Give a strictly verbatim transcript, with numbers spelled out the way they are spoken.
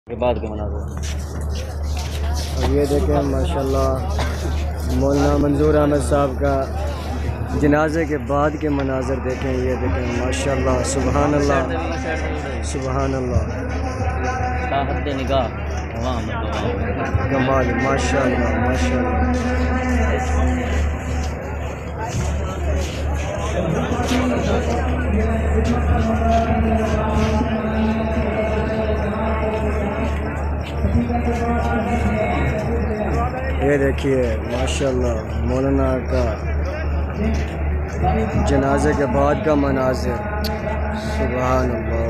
के बाद के मनाज़र। अब ये देखें माशाल्लाह मौलाना मंजूर अहमद साहब का जनाजे के बाद के मनाज़र देखें। ये देखें माशाल्लाह सुबहान अल्लाह सुबहान अल्लाह कमाल माशाल्लाह माशाल्लाह। ये देखिए माशाल्लाह मौलाना का जनाजे के बाद का मनाज़िर सुभान अल्लाह।